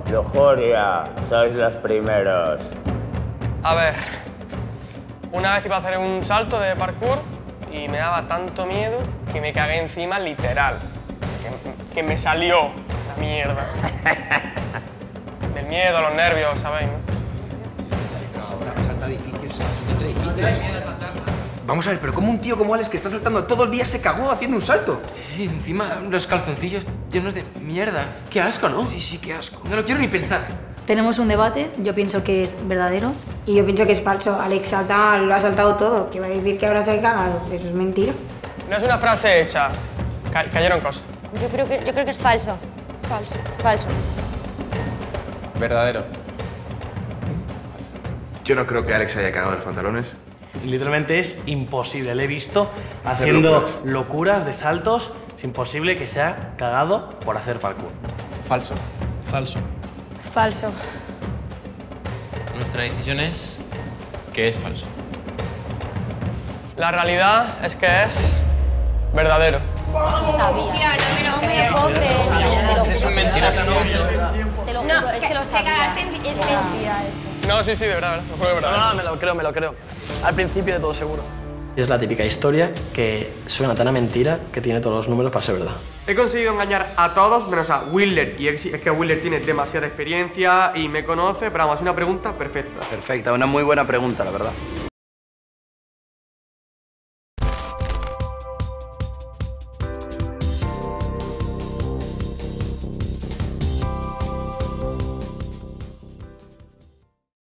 lujuria, sois los primeros. A ver, una vez iba a hacer un salto de parkour y me daba tanto miedo que me cagué encima literal. Que me salió la mierda. Del miedo, los nervios, ¿sabéis? Salta edificios, Vamos a ver, pero ¿cómo un tío como Alex que está saltando todo el día se cagó haciendo un salto? Sí, encima los calzoncillos llenos de mierda. Qué asco, ¿no? Sí, qué asco. No lo quiero ni pensar. Tenemos un debate, yo pienso que es verdadero. Y yo pienso que es falso. Alex lo ha saltado todo. ¿Qué va a decir que ahora se ha cagado? Eso es mentira. No es una frase hecha. Cayeron cosas. Yo creo que es falso. Falso. Verdadero. Yo no creo que Alex haya cagado los pantalones. Literalmente es imposible. Le he visto haciendo locuras de saltos. Es imposible que se haya cagado por hacer parkour. Falso. Falso. Nuestra decisión es que es falso. La realidad es que es verdadero. No me lo puedo creer. Es un mentiroso. Te lo juro, es que lo sabía. Es mentira eso. No, sí, de verdad, lo juro de verdad. No, me lo creo. Al principio de todo seguro. Es la típica historia que suena tan a mentira que tiene todos los números para ser verdad. He conseguido engañar a todos menos a Willer. Y es que Willer tiene demasiada experiencia y me conoce, pero vamos, es una pregunta perfecta. Perfecta, una muy buena pregunta, la verdad.